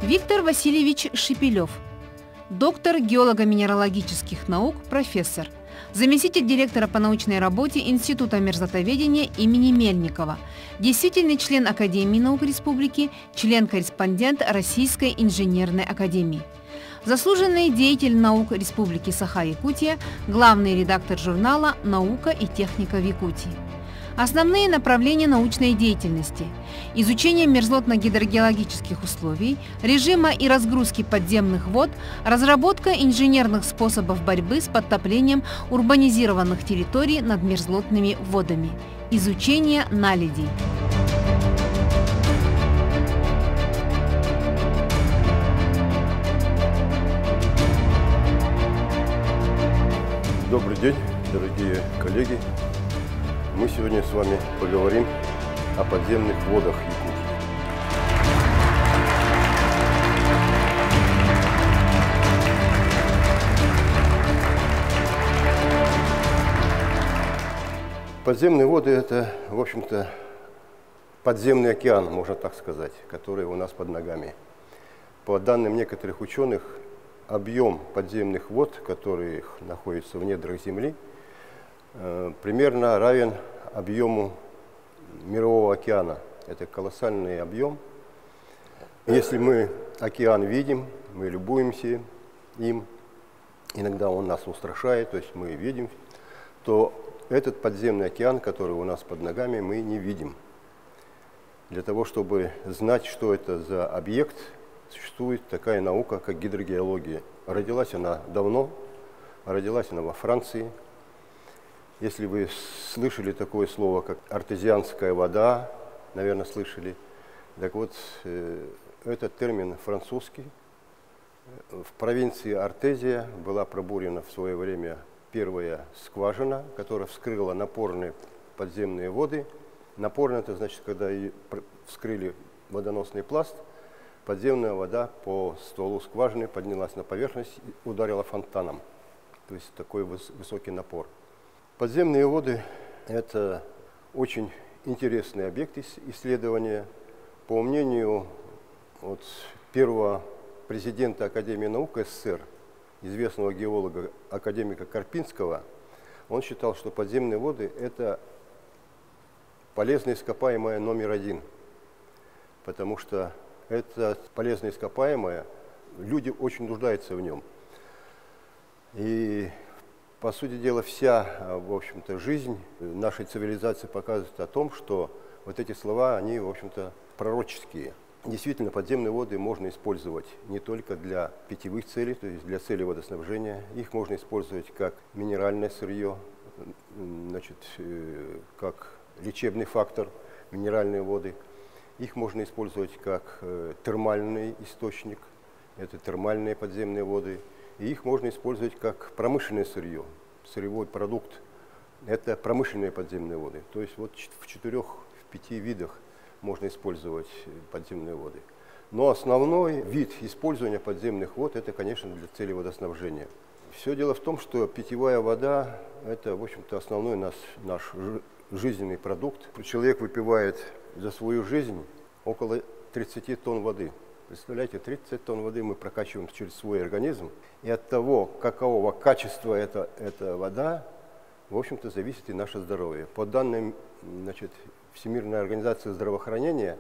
Виктор Васильевич Шепелев, доктор геолого-минералогических наук, профессор, заместитель директора по научной работе Института мерзлотоведения имени Мельникова, действительный член Академии наук Республики, член-корреспондент Российской инженерной академии. Заслуженный деятель наук Республики Саха-Якутия, главный редактор журнала «Наука и техника в Якутии». Основные направления научной деятельности – изучение мерзлотно-гидрогеологических условий, режима и разгрузки подземных вод, разработка инженерных способов борьбы с подтоплением урбанизированных территорий над мерзлотными водами, изучение наледей. Добрый день, дорогие коллеги! Мы сегодня с вами поговорим о подземных водах Якутии. Подземные воды – это, в общем-то, подземный океан, можно так сказать, который у нас под ногами. По данным некоторых ученых, объем подземных вод, которые находятся в недрах Земли, примерно равен объему Мирового океана. Это колоссальный объем. Если мы океан видим, мы любуемся им, иногда он нас устрашает, то есть мы видим, то этот подземный океан, который у нас под ногами, мы не видим. Для того, чтобы знать, что это за объект, существует такая наука, как гидрогеология. Родилась она давно, родилась она во Франции. Если вы слышали такое слово, как артезианская вода, наверное, слышали, так вот, этот термин французский. В провинции Артезия была пробурена в свое время первая скважина, которая вскрыла напорные подземные воды. Напорно – это значит, когда вскрыли водоносный пласт, подземная вода по стволу скважины поднялась на поверхность и ударила фонтаном. То есть такой высокий напор. Подземные воды – это очень интересный объект исследования. По мнению первого президента Академии наук СССР, известного геолога, академика Карпинского, он считал, что подземные воды – это полезное ископаемое номер один, потому что это полезное ископаемое, люди очень нуждаются в нем. И, по сути дела, вся, в общем-то, жизнь нашей цивилизации показывает о том, что вот эти слова, они, в общем-то, пророческие. Действительно, подземные воды можно использовать не только для питьевых целей, то есть для целей водоснабжения. Их можно использовать как минеральное сырье, значит, как лечебный фактор, минеральные воды. Их можно использовать как термальный источник, это термальные подземные воды. И их можно использовать как промышленное сырье, сырьевой продукт. Это промышленные подземные воды. То есть вот в 4-5 видах можно использовать подземные воды. Но основной вид использования подземных вод – это, конечно, для цели водоснабжения. Все дело в том, что питьевая вода – это, в общем-то, основной наш жизненный продукт. Человек выпивает за свою жизнь около 30 тонн воды. Представляете, 30 тонн воды мы прокачиваем через свой организм. И от того, какого качества эта вода, в общем-то, зависит и наше здоровье. По данным, значит, Всемирной организации здравоохранения,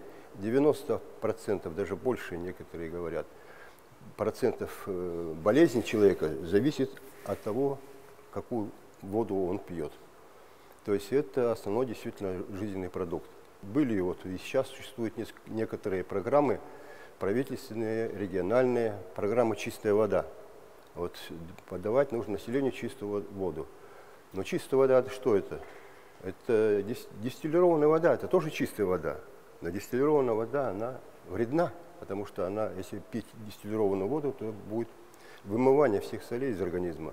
90%, даже больше некоторые говорят, процентов болезней человека зависит от того, какую воду он пьет. То есть это основной действительно жизненный продукт. Были и сейчас существуют некоторые программы, правительственные, региональные, программы «Чистая вода». Вот подавать нужно населению чистую воду. Но чистая вода – что это? Это дистиллированная вода, это тоже чистая вода. Но дистиллированная вода, она вредна, потому что она, если пить дистиллированную воду, то будет вымывание всех солей из организма.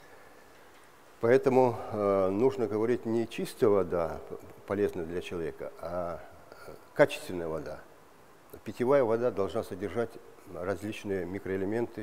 Поэтому нужно говорить не чистая вода, полезная для человека, а качественная вода. Питьевая вода должна содержать различные микроэлементы,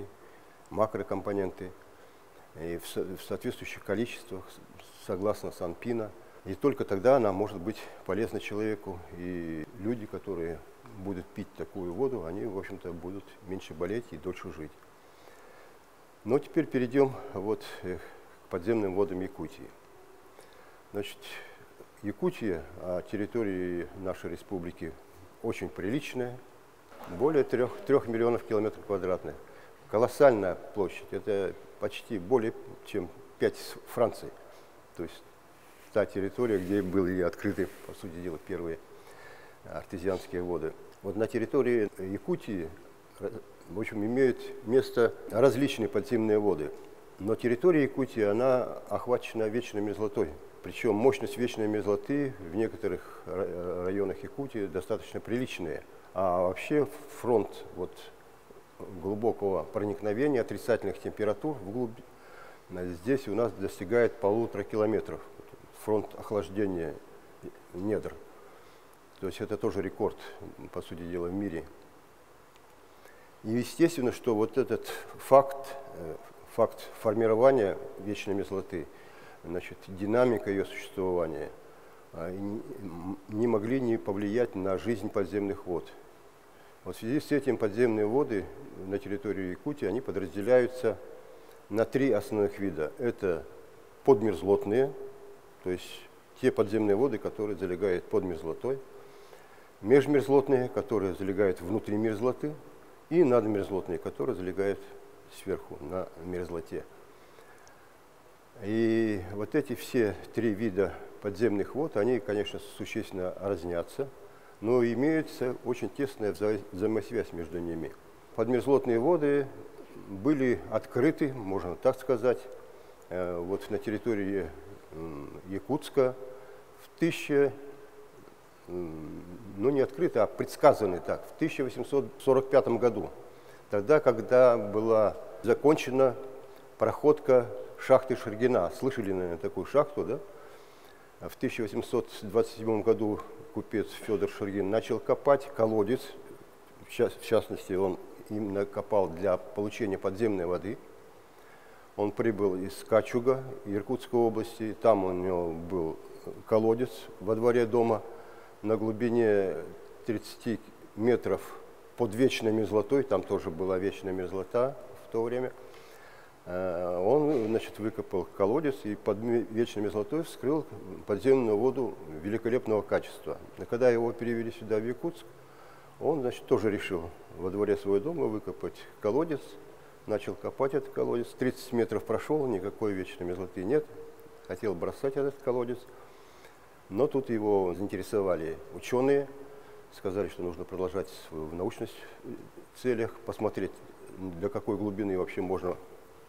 макрокомпоненты и в соответствующих количествах, согласно Санпина. И только тогда она может быть полезна человеку. И люди, которые будут пить такую воду, они, в общем-то, будут меньше болеть и дольше жить. Но теперь перейдем вот к подземным водам Якутии. Значит, Якутия, территория нашей республики очень приличная, более 3 миллионов километров квадратных. Колоссальная площадь, это почти более чем 5 Франций. То есть та территория, где были открыты, по сути дела, первые артезианские воды. Вот на территории Якутии, в общем, имеют место различные подземные воды. Но территория Якутии, она охвачена вечной мерзлотой. Причем мощность вечной мерзлоты в некоторых районах Якутии достаточно приличная. А вообще фронт вот глубокого проникновения отрицательных температур вглубь здесь у нас достигает 1,5 километров. Фронт охлаждения недр. То есть это тоже рекорд, по сути дела, в мире. И естественно, что вот этот факт формирования вечной мерзлоты, значит, динамика ее существования, не могли не повлиять на жизнь подземных вод. Вот в связи с этим подземные воды на территории Якутии, они подразделяются на 3 основных вида. Это подмерзлотные, то есть те подземные воды, которые залегают под мерзлотой, межмерзлотные, которые залегают внутри мерзлоты, и надмерзлотные, которые залегают сверху на мерзлоте. И вот эти все 3 вида подземных вод, они, конечно, существенно разнятся, но имеется очень тесная взаимосвязь между ними. Подмерзлотные воды были открыты, можно так сказать, вот на территории Якутска не открыто, а предсказаны так, в 1845 году. Тогда, когда была закончена проходка шахты Шульгина. Слышали, наверное, такую шахту, да? В 1827 году купец Федор Шульгин начал копать колодец. В частности, он именно копал для получения подземной воды. Он прибыл из Качуга, Иркутской области. Там у него был колодец во дворе дома на глубине 30 метров под вечной мерзлотой. Там тоже была вечная мерзлота в то время. Он, значит, выкопал колодец и под вечной мерзлотой вскрыл подземную воду великолепного качества. И когда его перевели сюда, в Якутск, он, значит, тоже решил во дворе своего дома выкопать колодец. Начал копать этот колодец. 30 метров прошел, никакой вечной мерзлоты нет. Хотел бросать этот колодец. Но тут его заинтересовали ученые. Сказали, что нужно продолжать в научных целях, посмотреть, до какой глубины вообще можно,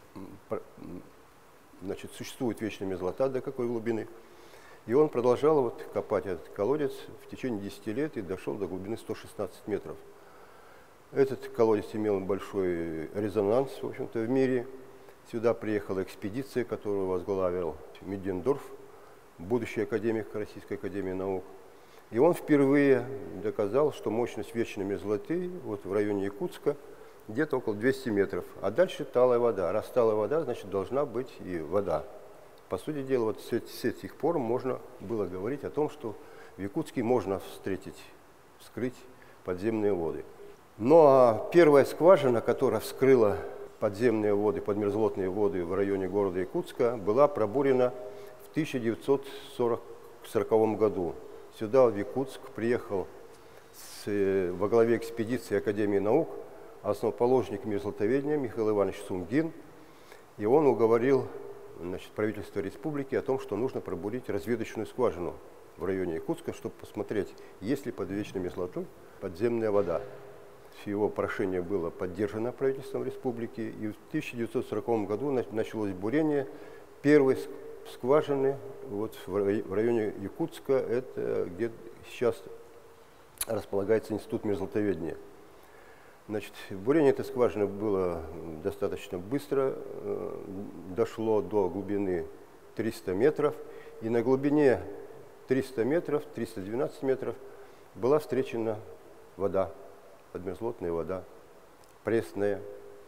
значит, существует вечная мерзлота, до какой глубины. И он продолжал вот копать этот колодец в течение 10 лет и дошел до глубины 116 метров. Этот колодец имел большой резонанс, в общем-то, в мире. Сюда приехала экспедиция, которую возглавил Мидендорф, будущий академик Российской академии наук. И он впервые доказал, что мощность вечной мерзлоты вот в районе Якутска где-то около 200 метров. А дальше талая вода. Раз талая вода, значит, должна быть и вода. По сути дела, вот с этих пор можно было говорить о том, что в Якутске можно вскрыть подземные воды. Но первая скважина, которая вскрыла подземные воды, подмерзлотные воды в районе города Якутска, была пробурена в 1940 году. Сюда, в Якутск, приехал во главе экспедиции Академии наук основоположник мерзлотоведения Михаил Иванович Сунгин. И он уговорил, значит, правительство республики о том, что нужно пробурить разведочную скважину в районе Якутска, чтобы посмотреть, есть ли под вечной мерзлотой подземная вода. Его прошение было поддержано правительством республики, и в 1940 году началось бурение первой скважины вот в районе Якутска, это где сейчас располагается институт мерзлотоведения. Значит, бурение этой скважины было достаточно быстро, дошло до глубины 300 метров, и на глубине 300 метров, 312 метров была встречена вода, подмерзлотная вода, пресная.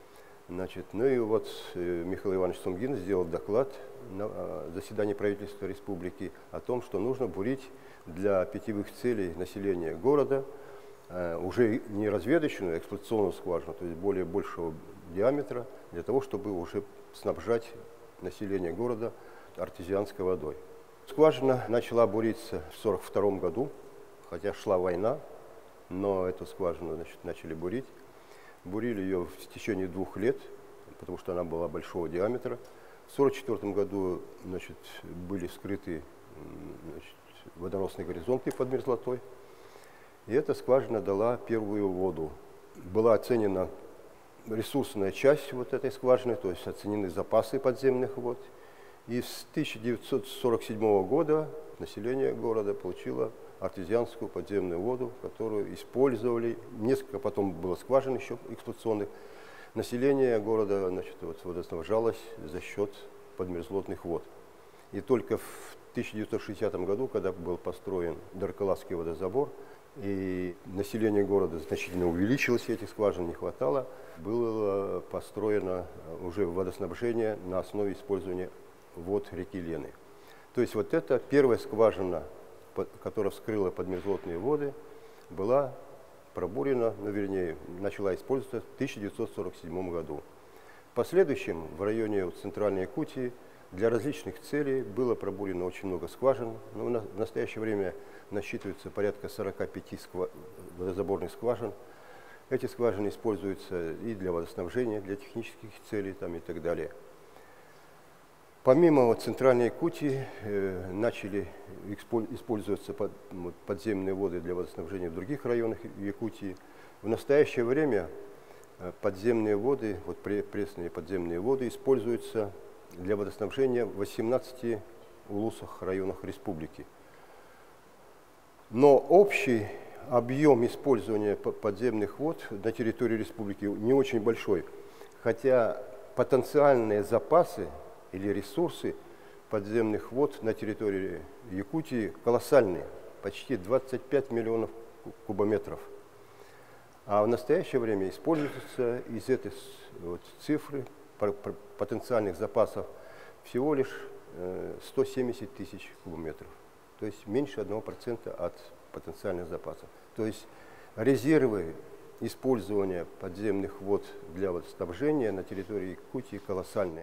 Значит, ну и вот Михаил Иванович Сунгин сделал доклад на заседании правительства республики о том, что нужно бурить для питьевых целей населения города уже не разведочную, а эксплуатационную скважину, то есть более большего диаметра, для того, чтобы уже снабжать население города артезианской водой. Скважина начала буриться в 1942 году, хотя шла война, но эту скважину, значит, начали бурить. Бурили ее в течение 2 лет, потому что она была большого диаметра. В 1944 году, значит, были вскрыты, значит, водоносные горизонты под мерзлотой. И эта скважина дала первую воду. Была оценена ресурсная часть вот этой скважины, то есть оценены запасы подземных вод. И с 1947 года население города получило артезианскую подземную воду, которую использовали. Несколько потом было скважин еще эксплуатационных. Население города, значит, вот, водоснабжалось за счет подмерзлотных вод. И только в 1960 году, когда был построен Даркаласский водозабор, и население города значительно увеличилось, этих скважин не хватало, было построено уже водоснабжение на основе использования вод реки Лены. То есть вот эта первая скважина, которая вскрыла подмерзлотные воды, была пробурена, ну, вернее, начала использоваться в 1947 году. В последующем в районе вот, Центральной Якутии для различных целей было пробурено очень много скважин. Но в настоящее время насчитывается порядка 45 водозаборных скважин. Эти скважины используются и для водоснабжения, для технических целей там, и так далее. Помимо вот, Центральной Якутии начали использоваться подземные воды для водоснабжения в других районах Якутии. В настоящее время подземные воды, вот пресные подземные воды, используются для водоснабжения в 18 улусах, районах республики. Но общий объем использования подземных вод на территории республики не очень большой, хотя потенциальные запасы или ресурсы подземных вод на территории Якутии колоссальные, почти 25 миллионов кубометров. А в настоящее время используется из этой вот цифры потенциальных запасов всего лишь 170 тысяч кубометров, то есть меньше 1% от потенциальных запасов. То есть резервы использования подземных вод для водоснабжения на территории Якутии колоссальные.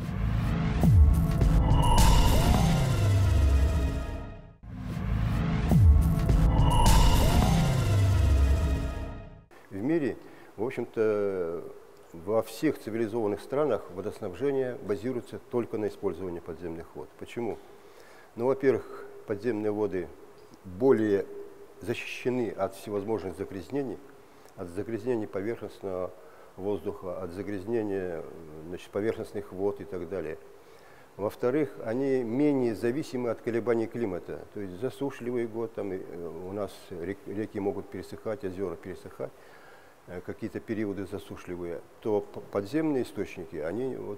В мире, в общем-то, во всех цивилизованных странах водоснабжение базируется только на использовании подземных вод. Почему? Ну, во-первых, подземные воды более защищены от всевозможных загрязнений, от загрязнений поверхностного воздуха, от загрязнения, значит, поверхностных вод и так далее. Во-вторых, они менее зависимы от колебаний климата. То есть засушливый год, там, у нас реки могут пересыхать, озера пересыхать, какие-то периоды засушливые, то подземные источники, они вот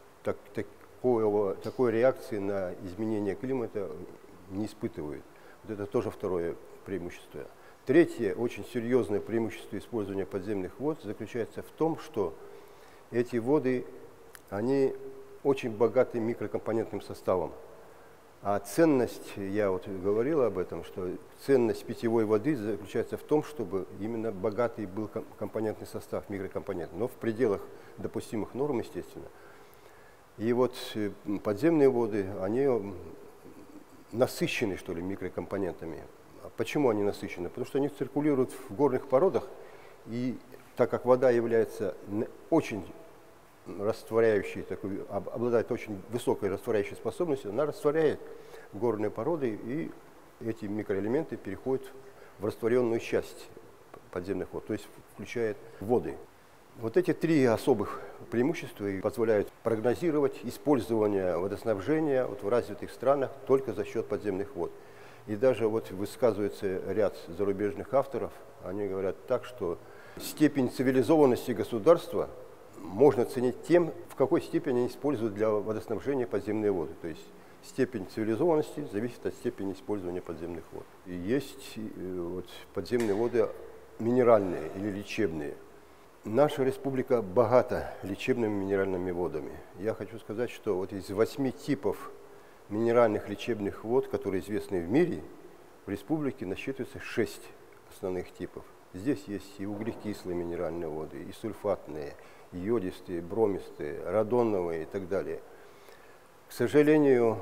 такой реакции на изменение климата не испытывают. Вот это тоже второе преимущество. Третье, очень серьезное преимущество использования подземных вод заключается в том, что эти воды, они очень богаты микрокомпонентным составом. А ценность, я вот говорил об этом, что ценность питьевой воды заключается в том, чтобы именно богатый был компонентный состав, микрокомпонент, но в пределах допустимых норм, естественно. И вот подземные воды, они насыщены, что ли, микрокомпонентами. Почему они насыщены? Потому что они циркулируют в горных породах, и так как вода является очень растворяющей, обладает очень высокой растворяющей способностью, она растворяет горные породы, и эти микроэлементы переходят в растворенную часть подземных вод, то есть включает воды. Вот эти три особых преимущества позволяют прогнозировать использование водоснабжения вот в развитых странах только за счет подземных вод. И даже вот высказывается ряд зарубежных авторов, они говорят так, что степень цивилизованности государства можно оценить тем, в какой степени они используют для водоснабжения подземные воды. То есть степень цивилизованности зависит от степени использования подземных вод. И есть вот подземные воды минеральные или лечебные. Наша республика богата лечебными минеральными водами. Я хочу сказать, что вот из 8 типов минеральных лечебных вод, которые известны в мире, в республике насчитывается 6 основных типов. Здесь есть и углекислые минеральные воды, и сульфатные, и йодистые, бромистые, радоновые и так далее. К сожалению,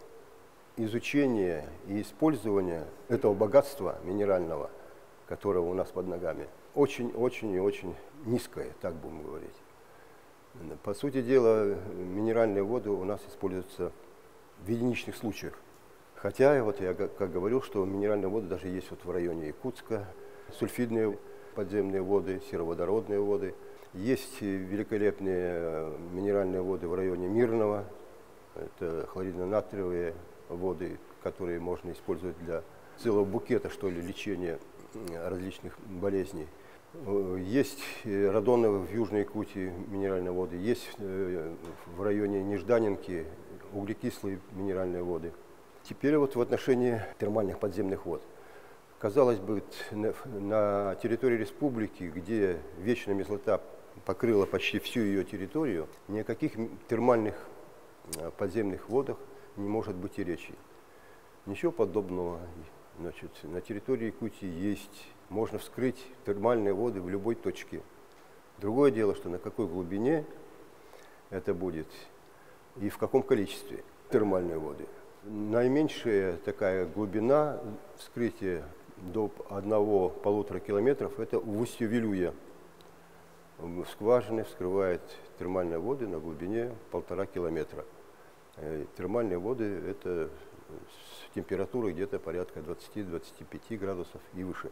изучение и использование этого богатства минерального, которое у нас под ногами, очень-очень и очень низкое, так будем говорить. По сути дела, минеральные воды у нас используются в единичных случаях. Хотя, вот я как говорил, что минеральные воды даже есть вот в районе Якутска, сульфидные подземные воды, сероводородные воды. Есть великолепные минеральные воды в районе Мирного, это хлоридно-натриевые воды, которые можно использовать для целого букета, что ли, лечения различных болезней. Есть радоновые в Южной Якутии минеральные воды, есть в районе Нежданинки углекислые минеральные воды. Теперь вот в отношении термальных подземных вод. Казалось бы, на территории республики, где вечная мерзлота покрыла почти всю ее территорию, ни о каких термальных подземных водах не может быть и речи. Ничего подобного. Значит, на территории Якутии есть, можно вскрыть термальные воды в любой точке. Другое дело, что на какой глубине это будет и в каком количестве термальные воды. Наименьшая такая глубина вскрытия до 1–1,5 километров – это в устье Вилюя. В скважины вскрывает термальные воды на глубине 1,5 километра. Термальные воды – это с температурой где-то порядка 20–25 градусов и выше.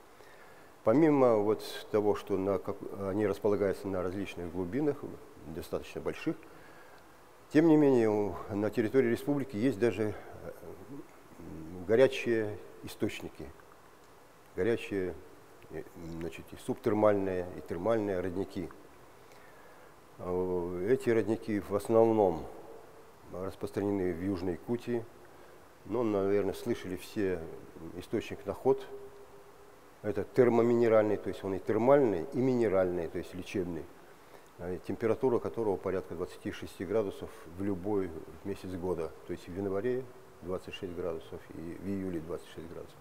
Помимо вот того, что они располагаются на различных глубинах, достаточно больших, тем не менее на территории республики есть даже горячие источники, горячие, значит, и субтермальные, и термальные родники. Эти родники в основном распространены в Южной Якутии. Но, наверное, слышали все источник Наход. Это термоминеральный, то есть он и термальный, и минеральный, то есть лечебный. Температура которого порядка 26 градусов в любой месяц года. То есть в январе 26 градусов и в июле 26 градусов.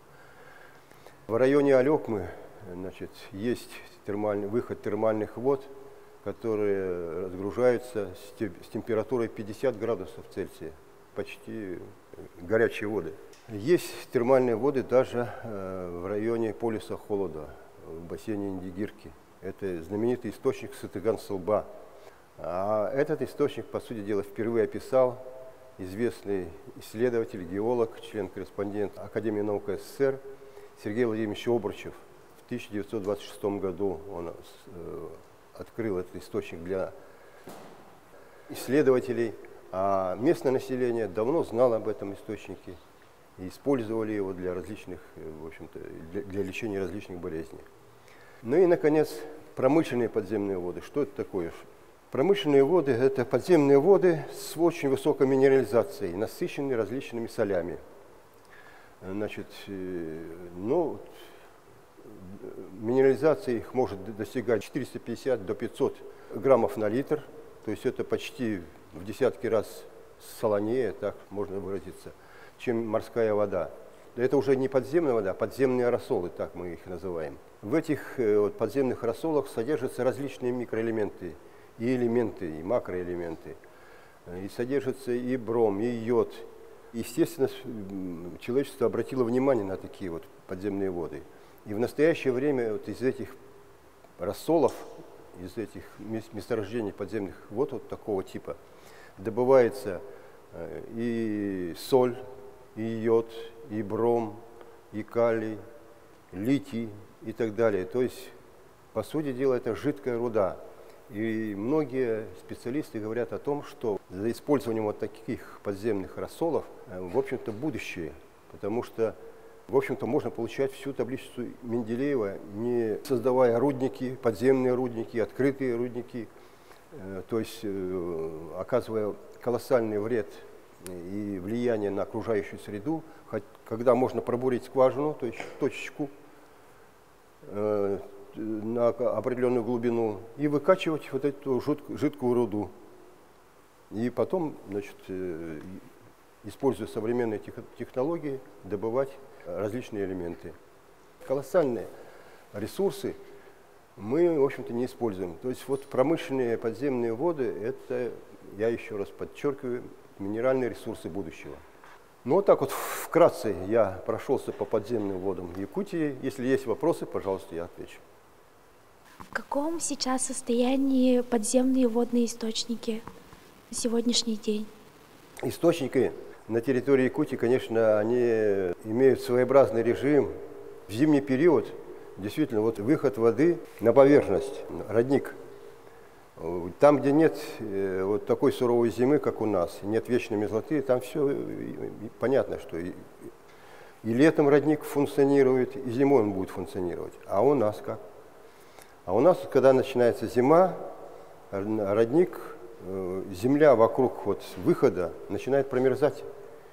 В районе Алекмы, значит, есть выход термальных вод, которые разгружаются с температурой 50 градусов Цельсия. Почти горячие воды. Есть термальные воды даже в районе полюса холода, в бассейне Индигирки. Это знаменитый источник Сытыган-Сылба. А этот источник, по сути дела, впервые описал известный исследователь, геолог, член-корреспондент Академии наук СССР Сергей Владимирович Обручев. В 1926 году он открыл этот источник для исследователей. А местное население давно знало об этом источнике и использовали его для различных, в общем-то, для лечения различных болезней. Ну и, наконец, промышленные подземные воды. Что это такое? Промышленные воды – это подземные воды с очень высокой минерализацией, насыщенные различными солями. Значит, ну, минерализация их может достигать 450 до 500 граммов на литр, то есть это почти в десятки раз солонее, так можно выразиться, чем морская вода. Это уже не подземная вода, а подземные рассолы, так мы их называем. В этих подземных рассолах содержатся различные микроэлементы, и элементы, и макроэлементы. И содержатся и бром, и йод. Естественно, человечество обратило внимание на такие вот подземные воды. И в настоящее время вот из этих рассолов, из этих месторождений подземных вод вот такого типа, добывается и соль, и йод, и бром, и калий, литий и так далее. То есть, по сути дела, это жидкая руда. И многие специалисты говорят о том, что за использованием вот таких подземных рассолов, в общем-то, будущее. Потому что, в общем-то, можно получать всю таблицу Менделеева, не создавая рудники, подземные рудники, открытые рудники, то есть оказывая колоссальный вред и влияние на окружающую среду, когда можно пробурить скважину, то есть точечку, на определенную глубину и выкачивать вот эту жидкую руду. И потом, значит, используя современные технологии, добывать различные элементы. Колоссальные ресурсы мы, в общем-то, не используем. То есть вот промышленные подземные воды – это, я еще раз подчеркиваю, минеральные ресурсы будущего. Ну вот так вот вкратце я прошелся по подземным водам Якутии. Если есть вопросы, пожалуйста, я отвечу. В каком сейчас состоянии подземные водные источники на сегодняшний день? Источники на территории Якутии, конечно, они имеют своеобразный режим. В зимний период действительно вот выход воды на поверхность, родник. Там, где нет вот такой суровой зимы, как у нас, нет вечной мерзлоты, там все понятно, что и летом родник функционирует, и зимой он будет функционировать. А у нас как? А у нас, когда начинается зима, родник, земля вокруг вот выхода начинает промерзать.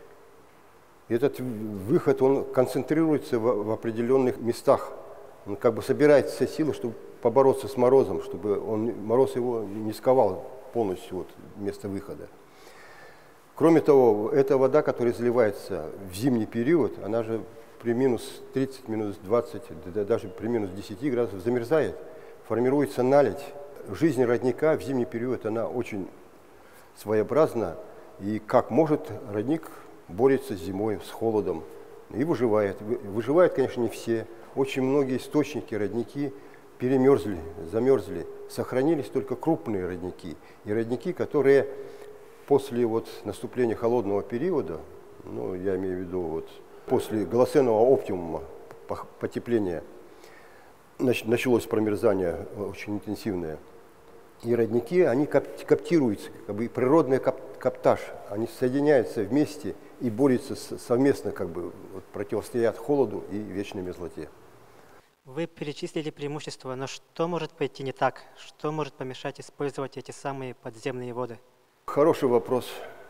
И этот выход, он концентрируется в определенных местах. Он как бы собирает все силы, чтобы побороться с морозом, чтобы мороз его не сковал полностью вот место выхода. Кроме того, эта вода, которая заливается в зимний период, она же при минус 30, минус 20, даже при минус 10 градусов замерзает, формируется наледь. Жизнь родника в зимний период, она очень своеобразна, и как может родник борется с зимой, с холодом и выживает. Выживают, конечно, не все. Очень многие источники, родники перемерзли, замерзли. Сохранились только крупные родники. И родники, которые после вот наступления холодного периода, ну, я имею в виду вот после голоценного оптимума потепления, началось промерзание очень интенсивное. И родники, они коптируются, как бы природный коптаж. Они соединяются вместе и борются совместно, как бы вот, противостоят холоду и вечной мерзлоте. Вы перечислили преимущества, но что может пойти не так? Что может помешать использовать эти самые подземные воды? Хороший вопрос.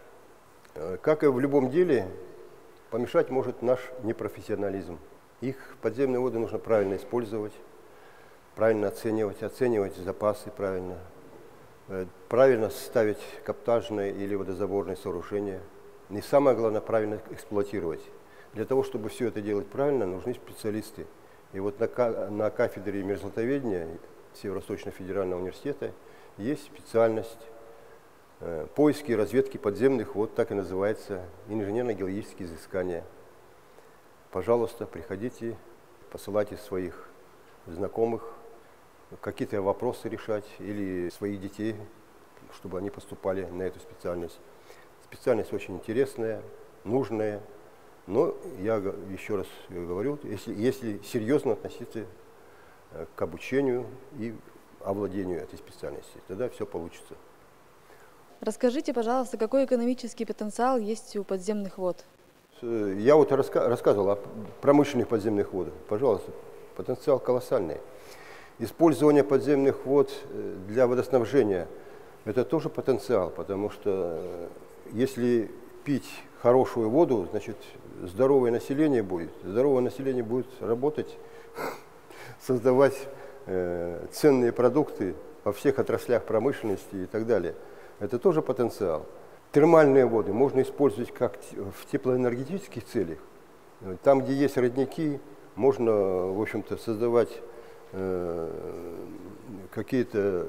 Как и в любом деле, помешать может наш непрофессионализм. Их подземные воды нужно правильно использовать, правильно оценивать запасы правильно, правильно ставить коптажные или водозаборные сооружения. И самое главное, правильно эксплуатировать. Для того, чтобы все это делать правильно, нужны специалисты. И вот на кафедре мерзлотоведения Северо-Восточного федерального университета есть специальность поиски и разведки подземных вод, так и называется, инженерно-геологические изыскания. Пожалуйста, приходите, посылайте своих знакомых, какие-то вопросы решать или своих детей, чтобы они поступали на эту специальность. Специальность очень интересная, нужная. Но я еще раз говорю, если серьезно относиться к обучению и овладению этой специальности, тогда все получится. Расскажите, пожалуйста, какой экономический потенциал есть у подземных вод? Я вот рассказывал о промышленных подземных водах. Пожалуйста, потенциал колоссальный. Использование подземных вод для водоснабжения – это тоже потенциал, потому что если пить хорошую воду, значит, здоровое население будет. Здоровое население будет работать, создавать ценные продукты во всех отраслях промышленности и так далее. Это тоже потенциал. Термальные воды можно использовать как в теплоэнергетических целях. Там, где есть родники, можно, в общем-то, создавать какие-то,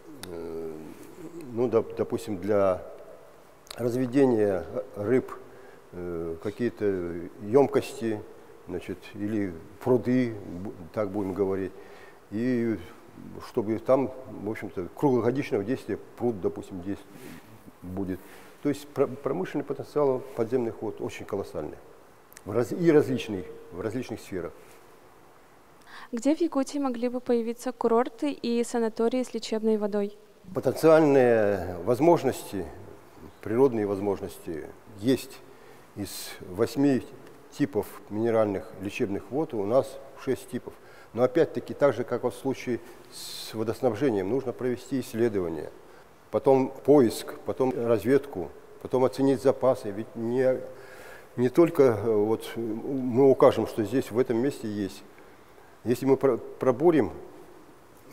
ну, допустим, для разведения рыб, какие-то емкости, значит, или пруды, так будем говорить, и чтобы там, в общем-то, круглогодичного действия пруд, допустим, здесь будет. То есть промышленный потенциал подземных вод очень колоссальный в различных сферах. Где в Якутии могли бы появиться курорты и санатории с лечебной водой? Потенциальные возможности, природные возможности есть. Из 8 типов минеральных лечебных вод у нас 6 типов. Но опять-таки, так же, как в случае с водоснабжением, нужно провести исследование, потом поиск, потом разведку, потом оценить запасы. Ведь не только вот мы укажем, что здесь, в этом месте есть. Если мы пробурим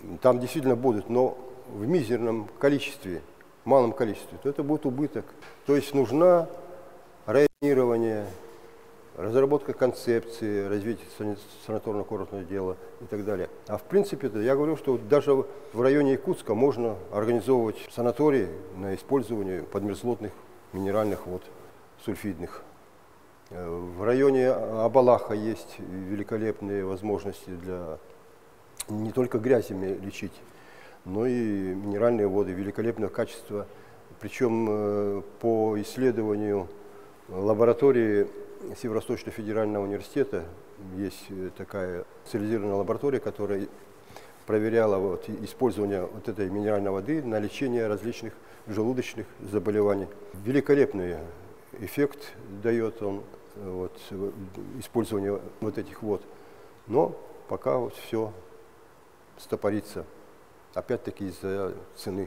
там действительно будут, но в мизерном количестве, малом количестве, то это будет убыток. То есть нужна районирование, разработка концепции, развитие санаторно-курортного дела и так далее. А в принципе, я говорю, что даже в районе Якутска можно организовывать санатории на использование подмерзлотных минеральных вод, сульфидных. В районе Абалаха есть великолепные возможности для не только грязями лечить, но и минеральные воды великолепного качества. Причем по исследованию лаборатории Северо-Восточного федерального университета есть такая специализированная лаборатория, которая проверяла использование этой минеральной воды на лечение различных желудочных заболеваний. Великолепный эффект дает он, использование этих вод. Но пока все стопорится, опять-таки из-за цены.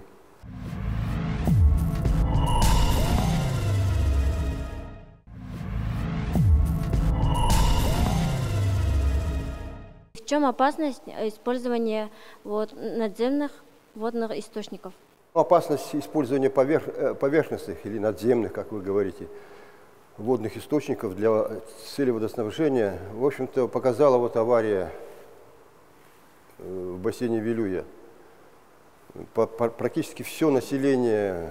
В чем опасность использования надземных водных источников? Опасность использования поверхностных или надземных, как вы говорите, водных источников для цели водоснабжения, в общем-то, показала авария в бассейне Вилюя. Практически все население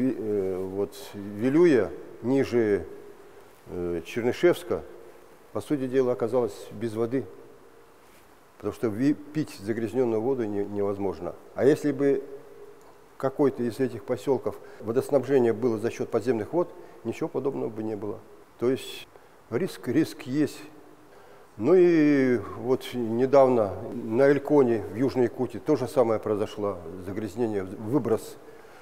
Вилюя ниже Чернышевска, по сути дела, оказалось без воды. Потому что пить загрязненную воду невозможно. А если бы какой-то из этих поселков водоснабжение было за счет подземных вод, ничего подобного бы не было. То есть риск есть. Ну и недавно на Эльконе в Южной Якутии то же самое произошло. Загрязнение, выброс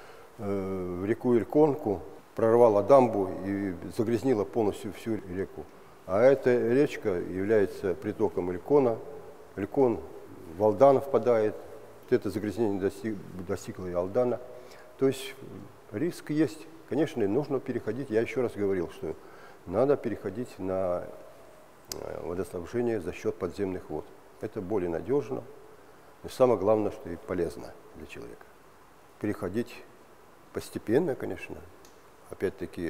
в реку Эльконку, прорвало дамбу и загрязнило полностью всю реку. А эта речка является притоком Элькона. Элькон в Алдан впадает, это загрязнение достигло и Алдана. То есть риск есть. Конечно, нужно переходить, я еще раз говорил, что надо переходить на водоснабжение за счет подземных вод. Это более надежно, и самое главное, что и полезно для человека. Переходить постепенно, конечно, опять-таки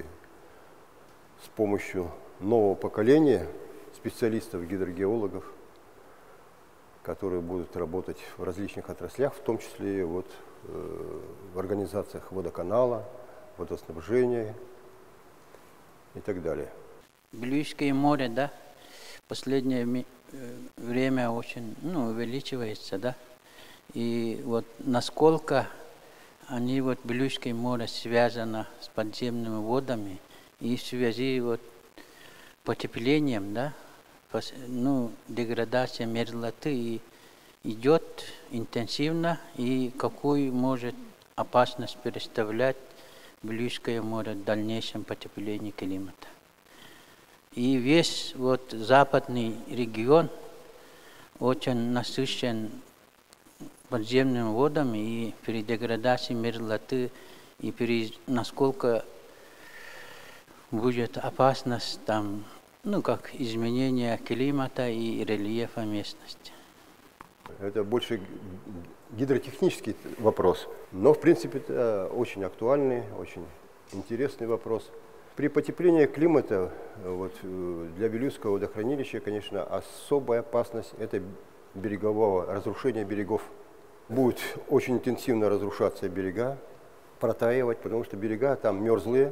с помощью нового поколения специалистов, гидрогеологов, которые будут работать в различных отраслях, в том числе в организациях водоканала, водоснабжения и так далее. Вилюйское море, да, в последнее время очень увеличивается, да, и насколько Вилюйское море связано с подземными водами и в связи потеплением, да, деградация мерзлоты идет интенсивно, и какую может опасность представлять Вилюйское море в дальнейшем потеплении климата. И весь западный регион очень насыщен подземными водами, и при деградации мерзлоты, и насколько будет опасность там, как изменение климата и рельефа местности. Это больше гидротехнический вопрос, но в принципе это очень актуальный, очень интересный вопрос. При потеплении климата для Вилюйского водохранилища, конечно, особая опасность – это разрушение берегов. Будут очень интенсивно разрушаться берега, протаивать, потому что берега там мерзлые.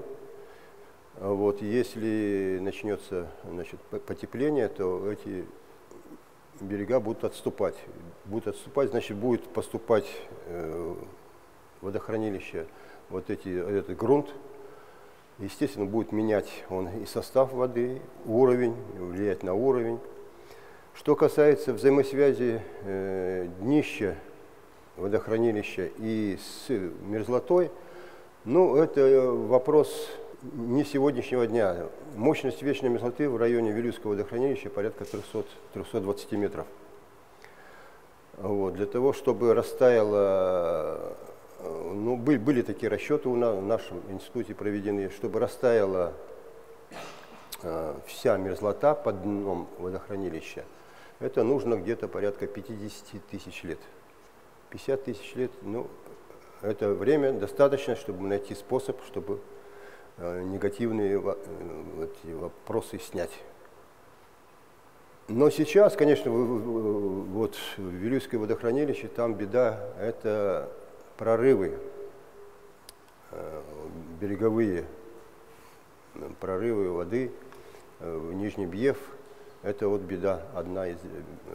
Если начнется потепление, то эти берега будут отступать. Значит, будет поступать водохранилище, этот грунт. Естественно, будет менять он и состав воды, уровень, влиять на уровень. Что касается взаимосвязи днища водохранилища и с мерзлотой, это вопрос не сегодняшнего дня. Мощность вечной мерзлоты в районе Вилюйского водохранилища порядка 300-320 метров. Для того, чтобы растаяло, были такие расчеты в нашем институте проведены, чтобы растаяла вся мерзлота под дном водохранилища, это нужно где-то порядка 50 тысяч лет. 50 тысяч лет, ну, это время достаточно, чтобы найти способ, чтобы негативные эти вопросы снять. Но сейчас, конечно, вот в Вилюйское водохранилище, там беда, это прорывы, береговые прорывы воды в Нижний Бьев. Это вот беда, одна из.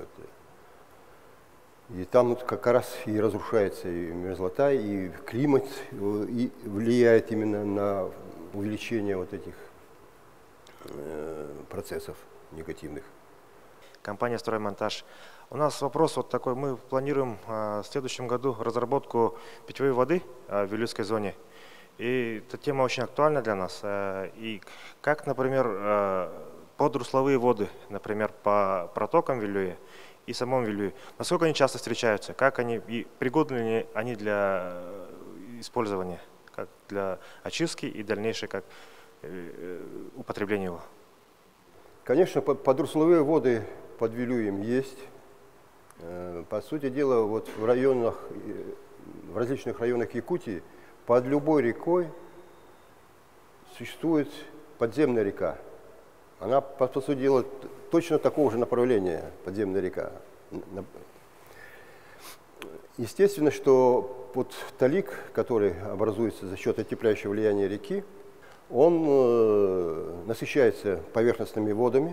И там вот как раз и разрушается и мерзлота, и климат, и влияет именно на увеличение вот этих процессов негативных. Компания «Строймонтаж». У нас вопрос вот такой. Мы планируем в следующем году разработку питьевой воды в Вилюйской зоне. И эта тема очень актуальна для нас. И как, например, подрусловые воды, например, по протокам Вилюя и самом Вилюе, насколько они часто встречаются, как они, и пригодны ли они для использования, как для очистки и дальнейшее как употребление его? Конечно, подрусловые воды под Вилюем есть. По сути дела, вот в различных районах Якутии под любой рекой существует подземная река. Она, по сути дела, точно такого же направления, подземная река. Естественно, что вот талик, который образуется за счет оттепляющего влияния реки, он насыщается поверхностными водами.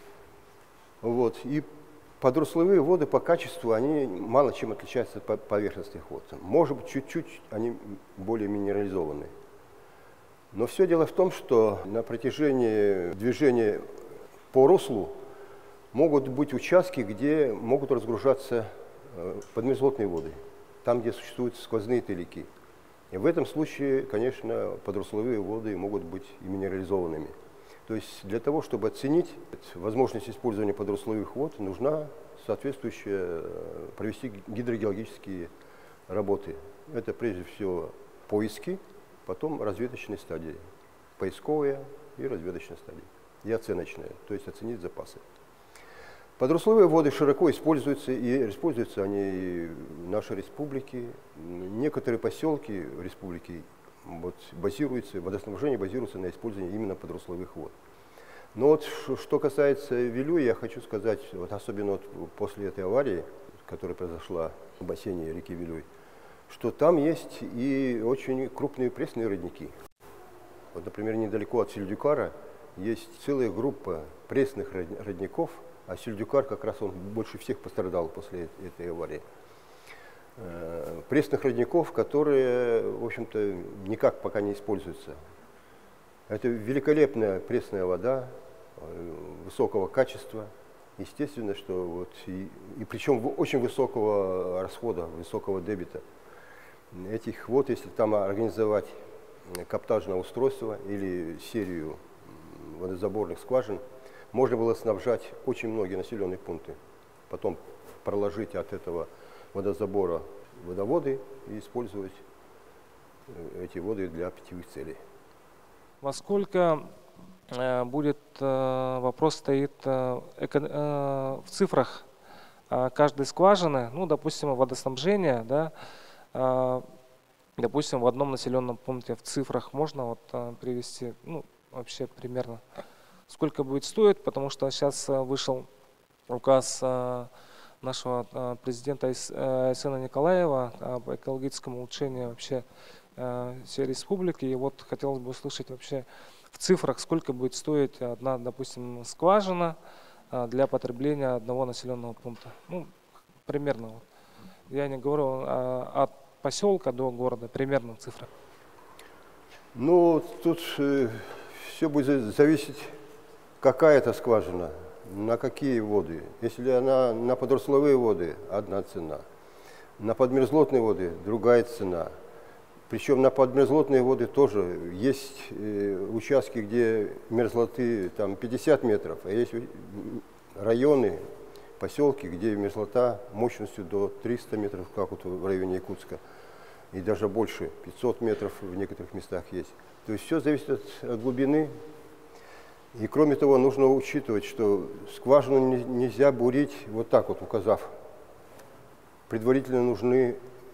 Вот, и подрусловые воды по качеству, они мало чем отличаются от поверхностных вод. Может быть, чуть-чуть они более минерализованы. Но все дело в том, что на протяжении движения по руслу могут быть участки, где могут разгружаться подмерзлотные воды, там, где существуют сквозные талики. И в этом случае, конечно, подрусловые воды могут быть и минерализованными. То есть для того, чтобы оценить возможность использования подрусловых вод, нужно соответствующее провести гидрогеологические работы. Это прежде всего поиски, потом разведочные стадии. Поисковая и разведочная стадия. И оценочная, то есть оценить запасы. Подрусловые воды широко используются, и используются они и в нашей республике. Некоторые поселки в республике водоснабжение базируется на использовании именно подрусловых вод. Но вот что касается Вилюя, я хочу сказать, вот особенно вот после этой аварии, которая произошла в бассейне реки Вилюй, что там есть и очень крупные пресные родники. Вот, например, недалеко от Сельдюкара есть целая группа пресных родников, а Сельдюкар как раз он больше всех пострадал после этой аварии. Пресных родников, которые, в общем-то, никак пока не используются. Это великолепная пресная вода высокого качества. Естественно, что вот и причем очень высокого расхода, высокого дебита. Этих вод, если там организовать каптажное устройство или серию водозаборных скважин, можно было снабжать очень многие населенные пункты. Потом проложить от этого водозабора водоводы и использовать эти воды для питьевых целей. Во сколько будет, вопрос стоит в цифрах каждой скважины, ну, допустим, водоснабжение, да, допустим, в одном населенном пункте в цифрах можно вот привести, ну, вообще примерно, сколько будет стоить, потому что сейчас вышел указ нашего президента Айсена Николаева об экологическом улучшении вообще всей республики. И вот хотелось бы услышать вообще в цифрах, сколько будет стоить одна, допустим, скважина для потребления одного населенного пункта. Ну, примерно. Вот. Я не говорю от поселка до города, примерно цифра. Ну, тут все будет зависеть, какая это скважина, на какие воды. Если она на подрусловые воды, одна цена. На подмерзлотные воды другая цена. Причем на подмерзлотные воды тоже есть участки, где мерзлоты там 50 метров, а есть районы, поселки, где мерзлота мощностью до 300 метров, как вот в районе Якутска, и даже больше, 500 метров в некоторых местах есть. То есть все зависит от глубины. И кроме того, нужно учитывать, что скважину нельзя бурить вот так вот, указав. Предварительно нужны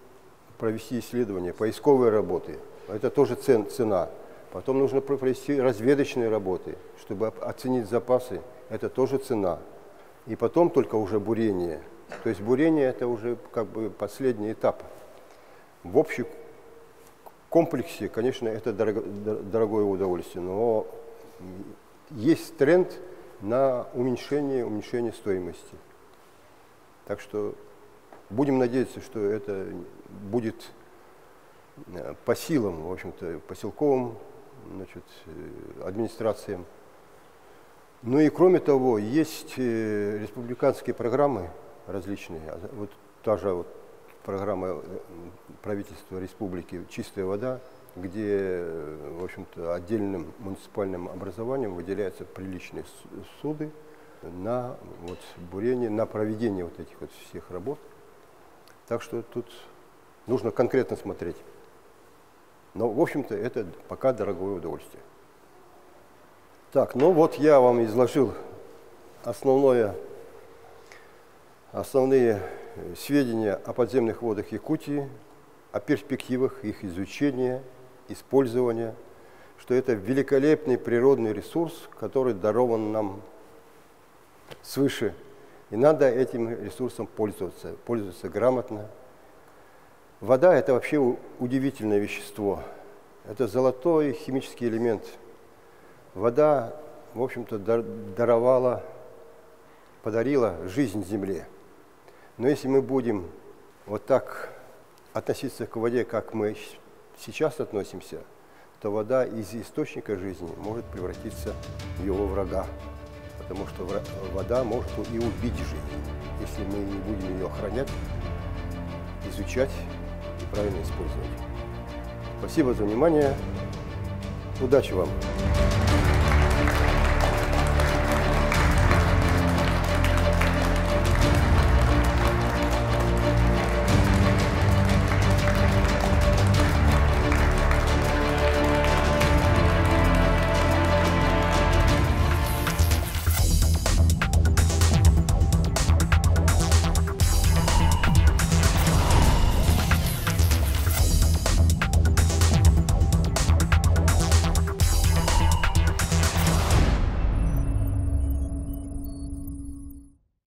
провести исследования, поисковые работы. Это тоже цена. Потом нужно провести разведочные работы, чтобы оценить запасы. Это тоже цена. И потом только уже бурение. То есть бурение это уже как бы последний этап. В общем комплексе, конечно, это дорогое удовольствие, но есть тренд на уменьшение стоимости. Так что будем надеяться, что это будет по силам, в общем-то, поселковым, значит, администрациям. Ну и кроме того, есть республиканские программы различные. Вот та же вот программа правительства республики «Чистая вода», где, в общем-то, отдельным муниципальным образованием выделяются приличные суды на вот бурение, на проведение вот этих вот всех работ. Так что тут нужно конкретно смотреть. Но, в общем-то, это пока дорогое удовольствие. Так, ну вот я вам изложил основные сведения о подземных водах Якутии, о перспективах их изучения, использования, что это великолепный природный ресурс, который дарован нам свыше. И надо этим ресурсом пользоваться грамотно. Вода – это вообще удивительное вещество. Это золотой химический элемент. Вода, в общем-то, подарила жизнь Земле. Но если мы будем вот так относиться к воде, как мы сейчас относимся, то вода из источника жизни может превратиться в его врага. Потому что вода может и убить жизнь, если мы не будем ее охранять, изучать и правильно использовать. Спасибо за внимание. Удачи вам!